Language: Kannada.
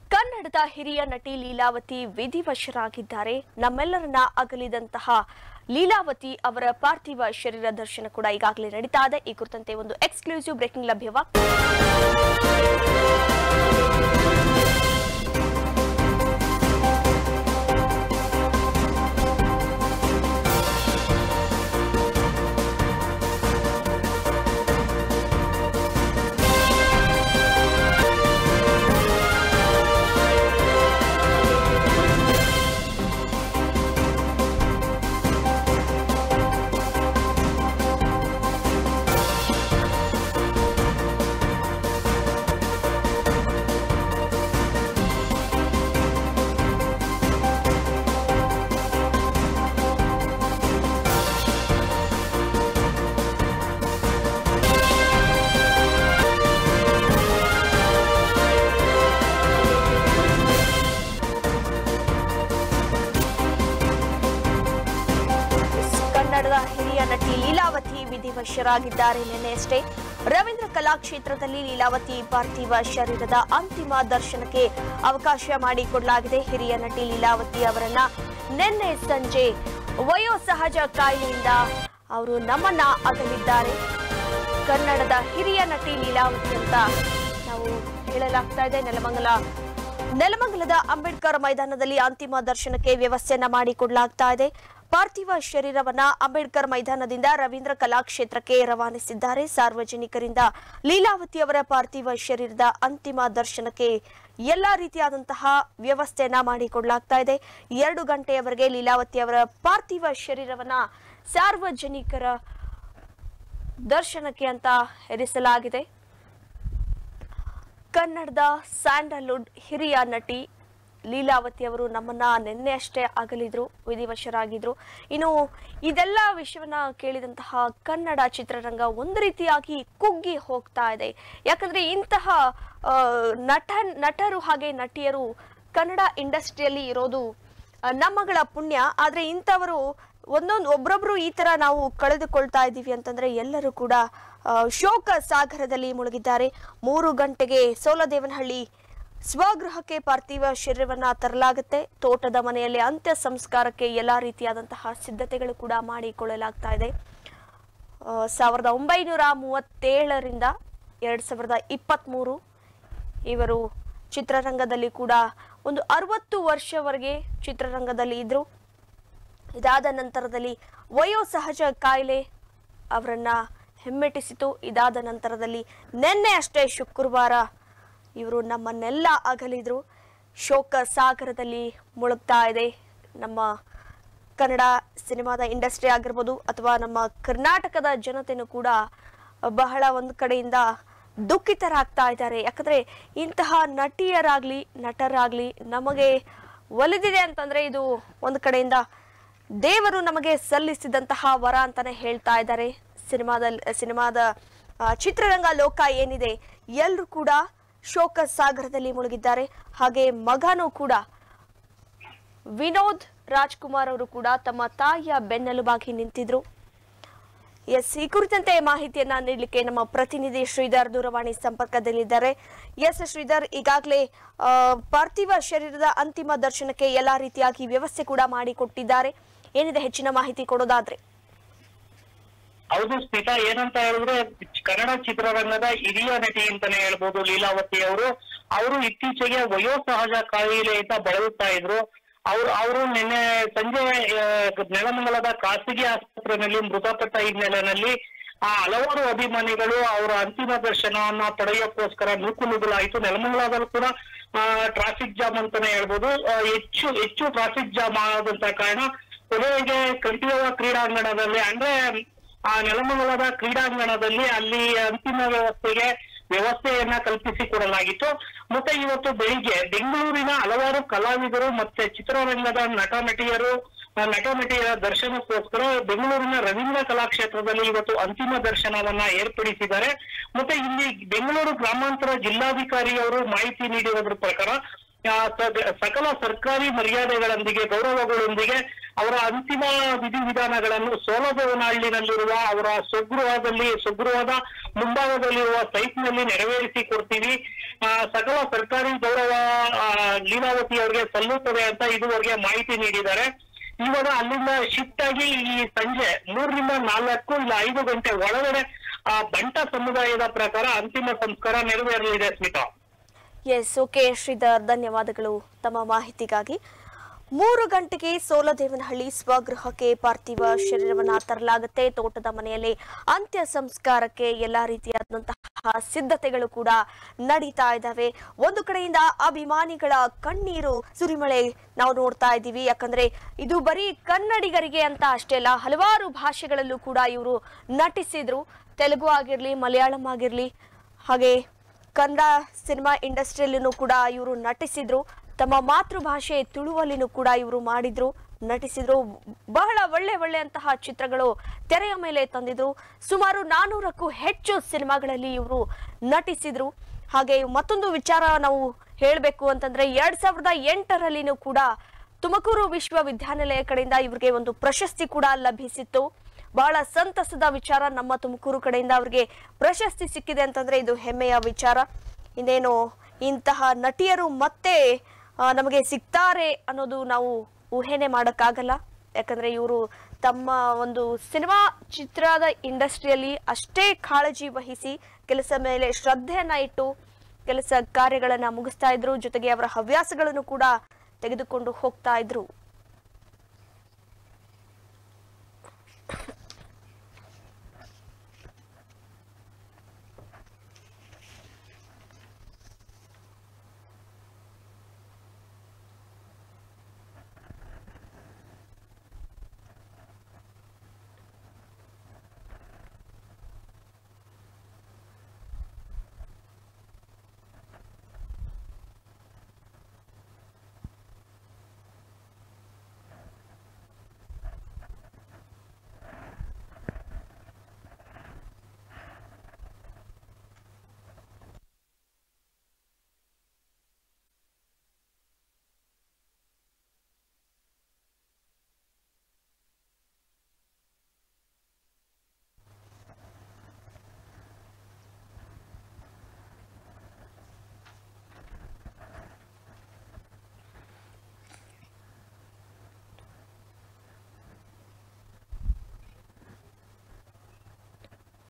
ಕನ್ನಡದ ಹಿರಿಯ ನಟಿ ಲೀಲಾವತಿ ವಿಧಿವಶರಾಗಿದ್ದಾರೆ. ನಮ್ಮೆಲ್ಲರನ್ನ ಅಗಲಿದಂತಹ ಲೀಲಾವತಿ ಅವರ ಪಾರ್ಥಿವ ಶರೀರ ದರ್ಶನ ಕೂಡ ಈಗಾಗಲೇ ನಡೀತಾ ಇದೆ. ಈ ಕುರಿತಂತೆ ಒಂದು ಎಕ್ಸ್ಕ್ಲೂಸಿವ್ ಬ್ರೇಕಿಂಗ್ ಲಭ್ಯವಾಗ್ತಿದೆ. ಕನ್ನಡದ ಹಿರಿಯ ನಟಿ ಲೀಲಾವತಿ ವಿಧಿವಶರಾಗಿದ್ದಾರೆ. ನಿನ್ನೆಯಷ್ಟೇ ರವೀಂದ್ರ ಕಲಾಕ್ಷೇತ್ರದಲ್ಲಿ ಲೀಲಾವತಿ ಪಾರ್ಥಿವ ಶರೀರದ ಅಂತಿಮ ದರ್ಶನಕ್ಕೆ ಅವಕಾಶ ಮಾಡಿಕೊಡಲಾಗಿದೆ. ಹಿರಿಯ ನಟಿ ಲೀಲಾವತಿ ಅವರನ್ನ ನಿನ್ನೆ ಸಂಜೆ ವಯೋಸಹಜ ಕಾಯಿಲೆಯಿಂದ ಅವರು ನಮ್ಮನ್ನ ಅಗಲಿದ್ದಾರೆ. ಕನ್ನಡದ ಹಿರಿಯ ನಟಿ ಲೀಲಾವತಿ ಅಂತ ನಾವು ಹೇಳಲಾಗ್ತಾ ಇದೆ. ನೆಲಮಂಗಲದ ಅಂಬೇಡ್ಕರ್ ಮೈದಾನದಲ್ಲಿ ಅಂತಿಮ ದರ್ಶನಕ್ಕೆ ವ್ಯವಸ್ಥೆಯನ್ನ ಮಾಡಿಕೊಡಲಾಗ್ತಾ ಇದೆ. ಪಾರ್ಥಿವ ಶರೀರವನ್ನ ಅಂಬೇಡ್ಕರ್ ಮೈದಾನದಿಂದ ರವೀಂದ್ರ ಕಲಾಕ್ಷೇತ್ರಕ್ಕೆ ರವಾನಿಸಿದ್ದಾರೆ. ಸಾರ್ವಜನಿಕರಿಂದ ಲೀಲಾವತಿ ಅವರ ಪಾರ್ಥಿವ ಶರೀರದ ಅಂತಿಮ ದರ್ಶನಕ್ಕೆ ಎಲ್ಲಾ ರೀತಿಯಾದಂತಹ ವ್ಯವಸ್ಥೆಯನ್ನ ಮಾಡಿಕೊಡಲಾಗ್ತಾ ಇದೆ. 2 ಗಂಟೆಯವರೆಗೆ ಲೀಲಾವತಿ ಅವರ ಪಾರ್ಥಿವ ಶರೀರವನ್ನ ಸಾರ್ವಜನಿಕರ ದರ್ಶನಕ್ಕೆ ಅಂತ ಇರಿಸಲಾಗಿದೆ. ಕನ್ನಡದ ಸ್ಯಾಂಡಲ್ವುಡ್ ಹಿರಿಯ ನಟಿ ಲೀಲಾವತಿ ಅವರು ನಮ್ಮನ್ನ ನಿನ್ನೆ ಅಷ್ಟೇ ಅಗಲಿದ್ರು, ವಿಧಿವಶರಾಗಿದ್ರು. ಇನ್ನು ಇದೆಲ್ಲ ವಿಷಯವನ್ನ ಕೇಳಿದಂತಹ ಕನ್ನಡ ಚಿತ್ರರಂಗ ಒಂದು ರೀತಿಯಾಗಿ ಕುಗ್ಗಿ ಹೋಗ್ತಾ ಇದೆ. ಯಾಕಂದ್ರೆ ಇಂತಹ ನಟರು ಹಾಗೆ ನಟಿಯರು ಕನ್ನಡ ಇಂಡಸ್ಟ್ರಿಯಲ್ಲಿ ಇರೋದು ನಮ್ಮಗಳ ಪುಣ್ಯ. ಆದ್ರೆ ಇಂಥವರು ಒಬ್ಬೊಬ್ರು ಈ ತರ ನಾವು ಕಳೆದುಕೊಳ್ತಾ ಇದ್ದೀವಿ ಅಂತಂದ್ರೆ ಎಲ್ಲರೂ ಕೂಡ ಶೋಕ ಸಾಗರದಲ್ಲಿ ಮುಳುಗಿದ್ದಾರೆ. 3 ಗಂಟೆಗೆ ಸೋಲದೇವನಹಳ್ಳಿ ಸ್ವಗೃಹಕ್ಕೆ ಪಾರ್ಥಿವ ಶರೀರವನ್ನ ತರಲಾಗುತ್ತೆ. ತೋಟದ ಮನೆಯಲ್ಲಿ ಅಂತ್ಯ ಸಂಸ್ಕಾರಕ್ಕೆ ಎಲ್ಲಾ ರೀತಿಯಾದಂತಹ ಸಿದ್ಧತೆಗಳು ಕೂಡ ಮಾಡಿಕೊಳ್ಳಲಾಗ್ತಾ ಇದೆ. 1937ರಿಂದ 2023 ಇವರು ಚಿತ್ರರಂಗದಲ್ಲಿ ಕೂಡ ಒಂದು 60 ವರ್ಷವರೆಗೆ ಚಿತ್ರರಂಗದಲ್ಲಿ ಇದ್ರು. ಇದಾದ ನಂತರದಲ್ಲಿ ವಯೋಸಹಜ ಕಾಯಿಲೆ ಅವರನ್ನ ಹಿಮ್ಮೆಟ್ಟಿಸಿತು. ಇದಾದ ನಂತರದಲ್ಲಿ ನಿನ್ನೆ ಅಷ್ಟೇ ಶುಕ್ರವಾರ ಇವರು ನಮ್ಮನ್ನೆಲ್ಲ ಅಗಲಿದ್ರು. ಶೋಕ ಸಾಗರದಲ್ಲಿ ಮುಳುಗ್ತಾ ಇದೆ ನಮ್ಮ ಕನ್ನಡ ಸಿನಿಮಾದ ಇಂಡಸ್ಟ್ರಿ ಆಗಿರ್ಬೋದು ಅಥವಾ ನಮ್ಮ ಕರ್ನಾಟಕದ ಜನತೆನೂ ಕೂಡ ಬಹಳ ಒಂದು ಕಡೆಯಿಂದ ದುಃಖಿತರಾಗ್ತಾ ಇದ್ದಾರೆ. ಯಾಕಂದ್ರೆ ಇಂತಹ ನಟಿಯರಾಗ್ಲಿ ನಟರಾಗ್ಲಿ ನಮಗೆ ಒಲಿದಿದೆ ಅಂತಂದ್ರೆ ಇದು ಒಂದು ಕಡೆಯಿಂದ ದೇವರು ನಮಗೆ ಸಲ್ಲಿಸಿದಂತಹ ವರ ಅಂತಾನೆ ಹೇಳ್ತಾ ಇದ್ದಾರೆ. ಸಿನಿಮಾದ ಚಿತ್ರರಂಗ ಲೋಕ ಏನಿದೆ ಎಲ್ಲರೂ ಕೂಡ ಶೋಕ ಸಾಗರದಲ್ಲಿ ಮುಳುಗಿದ್ದಾರೆ. ಹಾಗೆ ಮಗನೂ ಕೂಡ ವಿನೋದ್ ರಾಜ್ಕುಮಾರ್ ಅವರು ಕೂಡ ತಮ್ಮ ತಾಯಿಯ ಬೆನ್ನೆಲುಬಾಗಿ ನಿಂತಿದ್ರು. ಈ ಕುರಿತಂತೆ ಮಾಹಿತಿಯನ್ನ ನೀಡಲಿಕ್ಕೆ ನಮ್ಮ ಪ್ರತಿನಿಧಿ ಶ್ರೀಧರ್ ದೂರವಾಣಿ ಸಂಪರ್ಕದಲ್ಲಿದ್ದಾರೆ. ಶ್ರೀಧರ್, ಈಗಾಗಲೇ ಪಾರ್ಥಿವ ಶರೀರದ ಅಂತಿಮ ದರ್ಶನಕ್ಕೆ ಎಲ್ಲಾ ರೀತಿಯಾಗಿ ವ್ಯವಸ್ಥೆ ಕೂಡ ಮಾಡಿಕೊಟ್ಟಿದ್ದಾರೆ. ಏನಿದೆ ಹೆಚ್ಚಿನ ಮಾಹಿತಿ ಕೊಡೋದಾದ್ರೆ? ಹೌದು ಸ್ಮಿತಾ, ಏನಂತ ಹೇಳಿದ್ರೆ ಕನ್ನಡ ಚಿತ್ರರಂಗದ ಹಿರಿಯ ನಟಿ ಅಂತಾನೆ ಹೇಳ್ಬೋದು ಲೀಲಾವತಿ ಅವರು ಇತ್ತೀಚೆಗೆ ವಯೋಸಹಜ ಕಾಯಿಲೆಯಿಂದ ಬಳಲುತ್ತಾ ಇದ್ರು. ಅವರು ನಿನ್ನೆ ಸಂಜೆ ನೆಲಮಂಗಲದ ಖಾಸಗಿ ಆಸ್ಪತ್ರೆಯಲ್ಲಿ ಮೃತಪಟ್ಟ ಹಿನ್ನೆಲೆಯಲ್ಲಿ ಹಲವಾರು ಅಭಿಮಾನಿಗಳು ಅವರ ಅಂತಿಮ ದರ್ಶನವನ್ನ ಪಡೆಯೋಕ್ಕೋಸ್ಕರ ನೂಕುನುಗ್ಗಲಾಯಿತು. ನೆಲಮಂಗಲದಲ್ಲೂ ಕೂಡ ಟ್ರಾಫಿಕ್ ಜಾಮ್ ಅಂತಾನೆ ಹೇಳ್ಬೋದು. ಹೆಚ್ಚು ಟ್ರಾಫಿಕ್ ಜಾಮ್ ಆದಂತ ಕಾರಣ ಕೊನೆಗೆ ಕಂಠೀರವ ಕ್ರೀಡಾಂಗಣದಲ್ಲಿ ಅಂದ್ರೆ ಆ ನೆಲಮಂಗಲದ ಕ್ರೀಡಾಂಗಣದಲ್ಲಿ ಅಲ್ಲಿ ಅಂತಿಮ ವ್ಯವಸ್ಥೆಯನ್ನ ಕಲ್ಪಿಸಿಕೊಡಲಾಗಿತ್ತು. ಮತ್ತೆ ಇವತ್ತು ಬೆಳಿಗ್ಗೆ ಬೆಂಗಳೂರಿನ ಹಲವಾರು ಕಲಾವಿದರು ಮತ್ತೆ ಚಿತ್ರರಂಗದ ನಟ ನಟಿಯರ ದರ್ಶನಕ್ಕೋಸ್ಕರ ಬೆಂಗಳೂರಿನ ರವೀಂದ್ರ ಕಲಾಕ್ಷೇತ್ರದಲ್ಲಿ ಇವತ್ತು ಅಂತಿಮ ದರ್ಶನವನ್ನ ಏರ್ಪಡಿಸಿದ್ದಾರೆ. ಮತ್ತೆ ಇಲ್ಲಿ ಬೆಂಗಳೂರು ಗ್ರಾಮಾಂತರ ಜಿಲ್ಲಾಧಿಕಾರಿ ಅವರು ಮಾಹಿತಿ ನೀಡಿರೋದ್ರ ಪ್ರಕಾರ ಸಕಲ ಸರ್ಕಾರಿ ಮರ್ಯಾದೆಗಳೊಂದಿಗೆ ಗೌರವಗಳೊಂದಿಗೆ ಅವರ ಅಂತಿಮ ವಿಧಿವಿಧಾನಗಳನ್ನು ಸೋಲದೇವನಹಳ್ಳಿನಲ್ಲಿರುವ ಅವರ ಸ್ವಗೃಹದ ಮುಂಭಾಗದಲ್ಲಿರುವ ಸೈಟ್ನಲ್ಲಿ ನೆರವೇರಿಸಿ ಕೊಡ್ತೀವಿ. ಸಕಲ ಸರ್ಕಾರಿ ಗೌರವ ಲೀಲಾವತಿ ಅವರಿಗೆ ಸಲ್ಲುತ್ತದೆ ಅಂತ ಇದುವರೆಗೆ ಮಾಹಿತಿ ನೀಡಿದ್ದಾರೆ. ಇವಾಗ ಅಲ್ಲಿಂದ ಶಿಫ್ಟ್ ಆಗಿ ಈ ಸಂಜೆ 3 ರಿಂದ 4 ಇಲ್ಲ 5 ಗಂಟೆ ಒಳಗಡೆ ಬಂಟ ಸಮುದಾಯದ ಪ್ರಕಾರ ಅಂತಿಮ ಸಂಸ್ಕಾರ ನೆರವೇರಲಿದೆ ಸ್ಮಿತಾ. ಎಸ್, ಓಕೆ ಶ್ರೀಧರ್, ಧನ್ಯವಾದಗಳು ತಮ್ಮ ಮಾಹಿತಿಗಾಗಿ. 3 ಗಂಟೆಗೆ ಸೋಲದೇವನಹಳ್ಳಿ ಸ್ವಗೃಹಕ್ಕೆ ಪಾರ್ಥಿವ ಶರೀರವನ್ನ ತರಲಾಗುತ್ತೆ. ತೋಟದ ಮನೆಯಲ್ಲಿ ಅಂತ್ಯ ಸಂಸ್ಕಾರಕ್ಕೆ ಎಲ್ಲಾ ರೀತಿಯಾದಂತಹ ಸಿದ್ಧತೆಗಳು ಕೂಡ ನಡೀತಾ ಇದ್ದಾವೆ. ಒಂದು ಕಡೆಯಿಂದ ಅಭಿಮಾನಿಗಳ ಕಣ್ಣೀರು ಸುರಿಮಳೆ ನಾವು ನೋಡ್ತಾ ಇದ್ದೀವಿ. ಯಾಕಂದ್ರೆ ಇದು ಬರೀ ಕನ್ನಡಿಗರಿಗೆ ಅಂತ ಅಷ್ಟೇ ಅಲ್ಲ, ಹಲವಾರು ಭಾಷೆಗಳಲ್ಲೂ ಕೂಡ ಇವರು ನಟಿಸಿದ್ರು. ತೆಲುಗು ಆಗಿರ್ಲಿ, ಮಲಯಾಳಂ ಆಗಿರ್ಲಿ, ಹಾಗೆ ಕನ್ನಡ ಸಿನಿಮಾ ಇಂಡಸ್ಟ್ರಿಯಲ್ಲೂ ಕೂಡ ಇವರು ನಟಿಸಿದ್ರು. ತಮ್ಮ ಮಾತೃಭಾಷೆ ತುಳುವಲ್ಲಿನೂ ಕೂಡ ಇವರು ನಟಿಸಿದ್ರು. ಬಹಳ ಒಳ್ಳೆಯಂತಹ ಚಿತ್ರಗಳು ತೆರೆಯ ಮೇಲೆ ತಂದಿದ್ರು. ಸುಮಾರು 400ಕ್ಕೂ ಹೆಚ್ಚು ಸಿನಿಮಾಗಳಲ್ಲಿ ಇವರು ನಟಿಸಿದ್ರು. ಹಾಗೆ ಮತ್ತೊಂದು ವಿಚಾರ ನಾವು ಹೇಳಬೇಕು ಅಂತಂದ್ರೆ 2008ರಲ್ಲಿನೂ ಕೂಡ ತುಮಕೂರು ವಿಶ್ವವಿದ್ಯಾನಿಲಯ ಕಡೆಯಿಂದ ಇವರಿಗೆ ಒಂದು ಪ್ರಶಸ್ತಿ ಕೂಡ ಲಭಿಸಿತ್ತು. ಬಹಳ ಸಂತಸದ ವಿಚಾರ. ನಮ್ಮ ತುಮಕೂರು ಕಡೆಯಿಂದ ಅವರಿಗೆ ಪ್ರಶಸ್ತಿ ಸಿಕ್ಕಿದೆ ಅಂತಂದ್ರೆ ಇದು ಹೆಮ್ಮೆಯ ವಿಚಾರ. ಇನ್ನೇನು ಇಂತಹ ನಟಿಯರು ಮತ್ತೆ ನಮಗೆ ಸಿಗ್ತಾರೆ ಅನ್ನೋದು ನಾವು ಊಹೆನೆ ಮಾಡೋಕ್ಕಾಗಲ್ಲ. ಯಾಕಂದ್ರೆ ಇವರು ತಮ್ಮ ಒಂದು ಸಿನಿಮಾ ಚಿತ್ರದ ಇಂಡಸ್ಟ್ರಿಯಲ್ಲಿ ಅಷ್ಟೇ ಕಾಳಜಿ ವಹಿಸಿ ಕೆಲಸ ಮೇಲೆ ಶ್ರದ್ಧೆಯನ್ನ ಇಟ್ಟು ಕೆಲಸ ಕಾರ್ಯಗಳನ್ನ ಮುಗಿಸ್ತಾ ಇದ್ರು. ಜೊತೆಗೆ ಅವರ ಹವ್ಯಾಸಗಳನ್ನು ಕೂಡ ತೆಗೆದುಕೊಂಡು ಹೋಗ್ತಾ ಇದ್ರು.